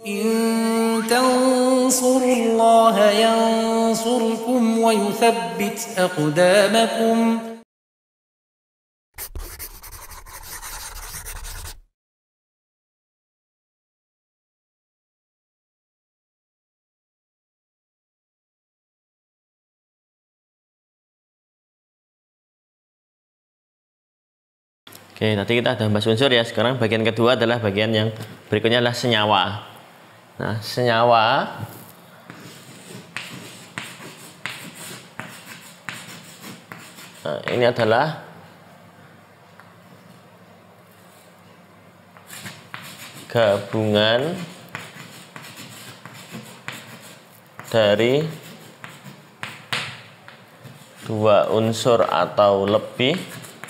إن تنصروا الله ينصركم ويثبت أقدامكم. Oke, tadi kita sudah bahas unsur ya. Sekarang bagian kedua adalah bagian yang berikutnya adalah senyawa. Nah, senyawa ini adalah gabungan dari dua unsur atau lebih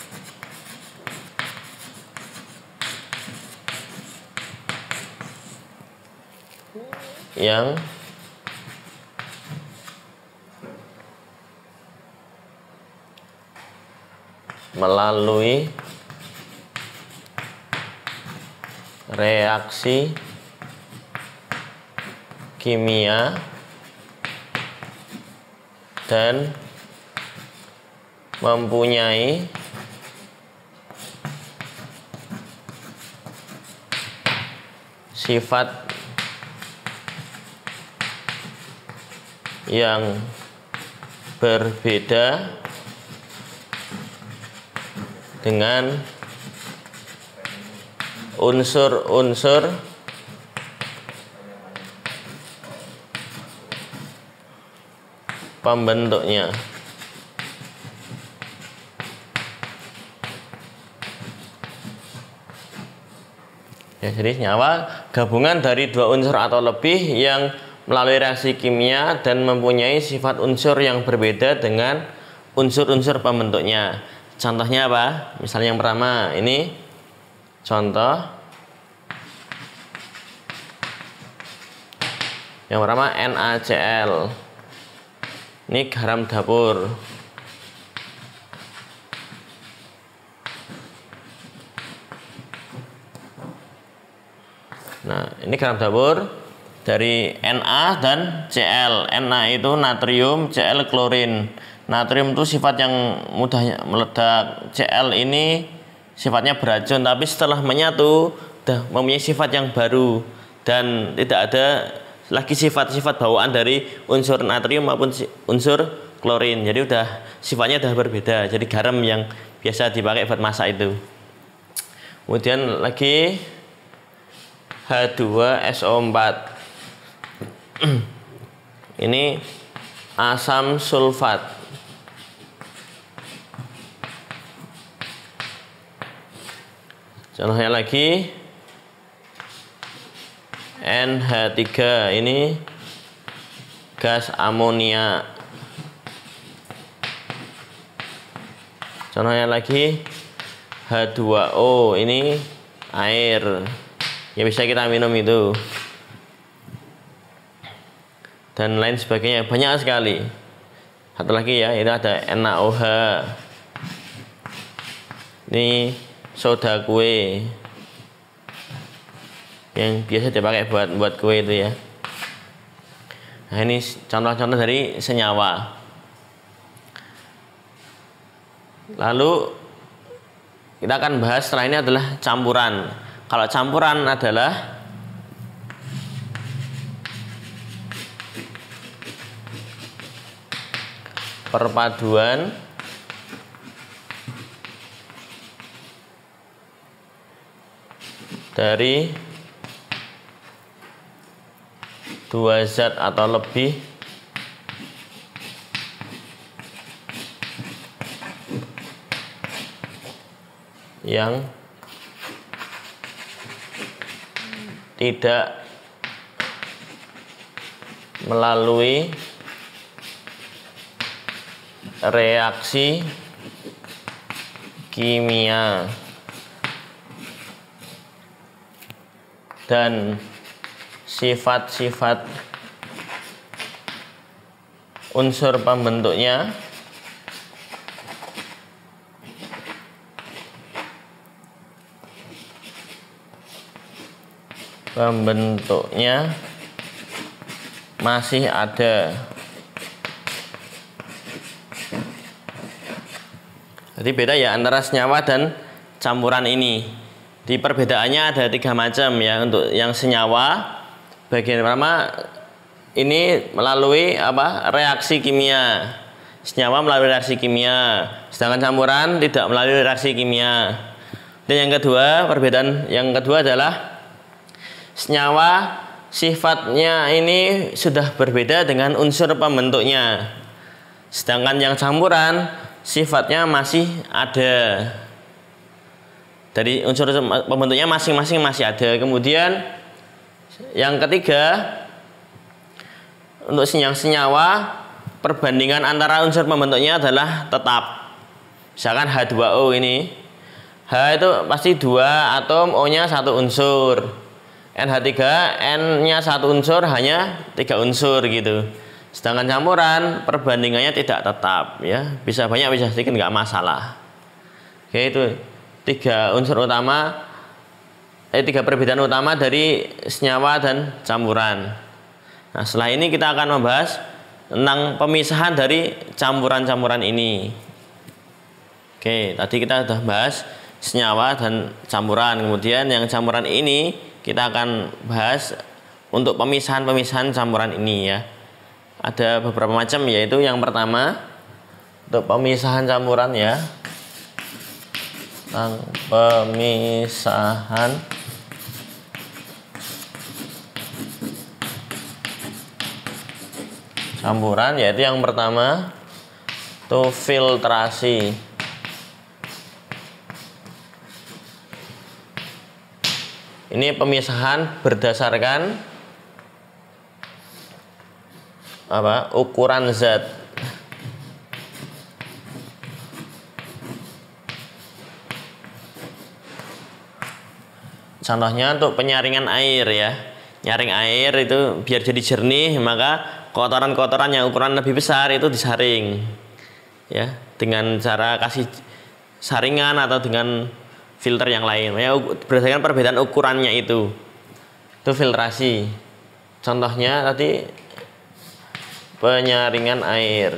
yang melalui reaksi kimia dan mempunyai sifat yang berbeda dengan unsur-unsur pembentuknya. Ya, jadi senyawa gabungan dari dua unsur atau lebih yang melalui reaksi kimia dan mempunyai sifat unsur yang berbeda dengan unsur-unsur pembentuknya. Contohnya apa? Misalnya yang pertama, ini contoh. Yang pertama NaCl. Ini garam dapur. Nah, ini garam dapur dari Na dan Cl. Na itu natrium, Cl klorin. Natrium itu sifat yang mudah meledak. Cl ini sifatnya beracun, tapi setelah menyatu sudah mempunyai sifat yang baru dan tidak ada lagi sifat-sifat bawaan dari unsur natrium maupun unsur klorin. Jadi udah sifatnya sudah berbeda. Jadi garam yang biasa dipakai buat masak itu. Kemudian lagi H2SO4. Ini asam sulfat. Contohnya lagi NH3. Ini gas amonia. Contohnya lagi H2O. Ini air yang bisa kita minum itu. Dan lain sebagainya, banyak sekali. Satu lagi ya, ini ada NaOH. Ini soda kue yang biasa dipakai buat kue itu ya. Nah, ini contoh-contoh dari senyawa. Lalu kita akan bahas setelah ini adalah campuran. Kalau campuran adalah perpaduan dari dua zat atau lebih yang tidak melalui reaksi kimia dan sifat-sifat unsur pembentuknya pembentuknya masih ada. Jadi beda ya antara senyawa dan campuran ini. Di perbedaannya ada 3 macam ya. Untuk yang senyawa, bagian pertama ini melalui reaksi kimia. Senyawa melalui reaksi kimia, sedangkan campuran tidak melalui reaksi kimia. Dan yang kedua, perbedaan yang kedua adalah senyawa sifatnya ini sudah berbeda dengan unsur pembentuknya, sedangkan yang campuran sifatnya masih ada. Dari unsur pembentuknya masing-masing masih ada. Kemudian yang ketiga, untuk yang senyawa, perbandingan antara unsur pembentuknya adalah tetap. Misalkan H2O ini, H itu pasti 2 atom, O-nya 1 unsur. NH3, N-nya 1 unsur, hanya 3 unsur gitu. Sedangkan campuran perbandingannya tidak tetap ya. Bisa banyak, bisa sedikit, nggak masalah. Oke, itu 3 unsur utama, 3 perbedaan utama dari senyawa dan campuran. Nah, setelah ini kita akan membahas tentang pemisahan dari campuran-campuran ini. Oke, tadi kita sudah bahas senyawa dan campuran. Kemudian yang campuran ini kita akan bahas untuk pemisahan-pemisahan campuran ini ya. Ada beberapa macam, yaitu yang pertama untuk pemisahan campuran ya. Tentang pemisahan campuran, yaitu yang pertama itu filtrasi. Ini pemisahan berdasarkan ukuran zat. Contohnya untuk penyaringan air ya. Nyaring air itu biar jadi jernih, maka kotoran-kotoran yang ukuran lebih besar itu disaring ya, dengan cara kasih saringan atau dengan filter yang lain ya, berdasarkan perbedaan ukurannya itu filtrasi. Contohnya tadi penyaringan air.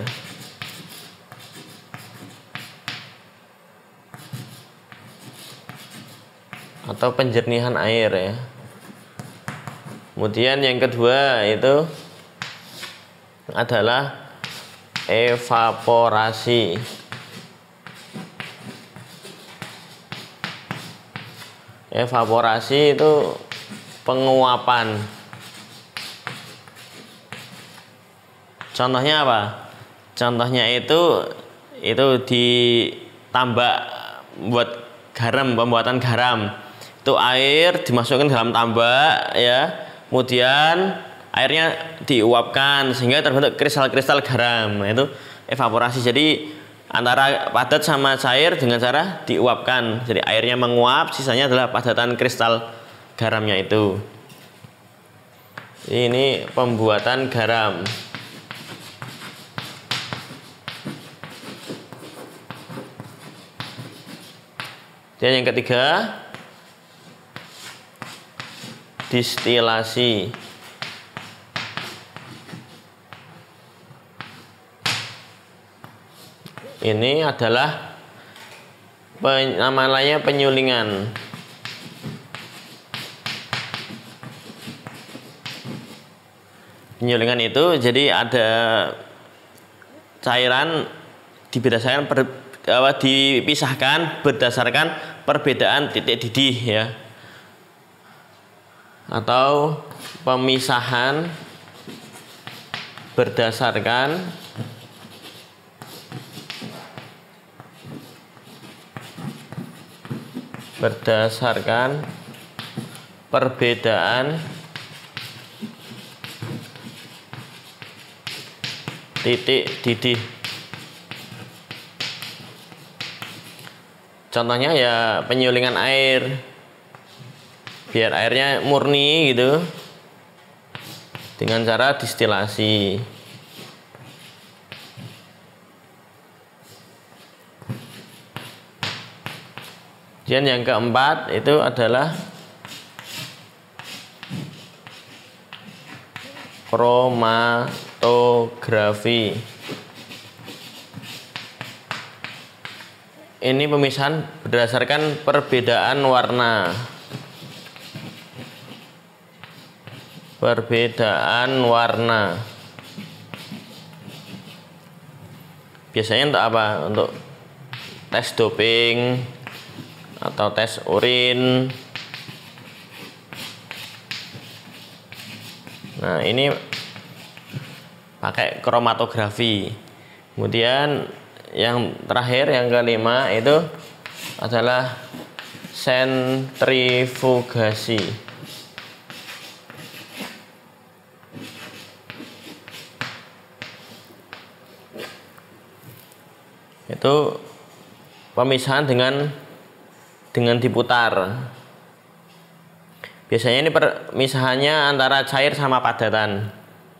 Atau penjernihan air ya. Kemudian yang kedua itu adalah evaporasi. Evaporasi itu penguapan. Contohnya apa? Contohnya itu ditambah buat garam, pembuatan garam. Itu air dimasukkan dalam tambak ya. Kemudian airnya diuapkan sehingga terbentuk kristal-kristal garam. Nah, itu evaporasi. Jadi antara padat sama cair dengan cara diuapkan. Jadi airnya menguap, sisanya adalah padatan kristal garamnya itu. Ini pembuatan garam. Dan yang ketiga, distilasi. Ini adalah namanya penyulingan. Penyulingan itu jadi ada cairan dipisahkan berdasarkan perbedaan titik didih ya, atau pemisahan berdasarkan perbedaan titik didih. Contohnya ya penyulingan air, biar airnya murni gitu, dengan cara distilasi. Dan yang keempat itu adalah kromatografi. Ini pemisahan berdasarkan perbedaan warna. Perbedaan warna. Biasanya untuk apa? Untuk tes doping atau tes urin. Nah, ini pakai kromatografi. Kemudian yang terakhir, yang kelima itu adalah sentrifugasi. Itu pemisahan dengan diputar. Biasanya ini pemisahannya antara cair sama padatan.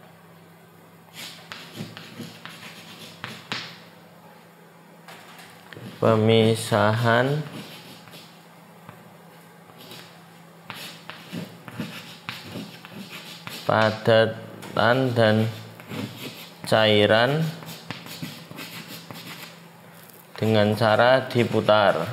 Pemisahan padatan dan cairan dengan cara diputar.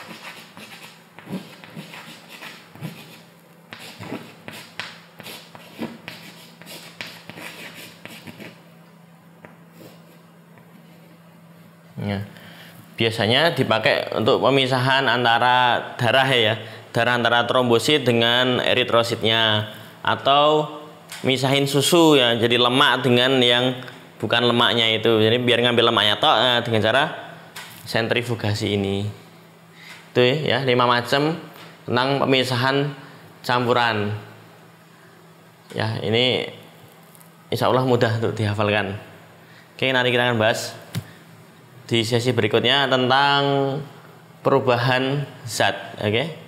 Ya. Biasanya dipakai untuk pemisahan antara darah darah antara trombosit dengan eritrositnya, atau misahin susu ya, jadi lemak dengan yang bukan lemaknya itu. Jadi biar ngambil lemaknya tok dengan cara sentrifugasi ini. Itu ya 5 macam tentang pemisahan campuran. Ya, ini insya Allah mudah untuk dihafalkan. Oke, nanti kita akan bahas di sesi berikutnya tentang perubahan zat. Oke.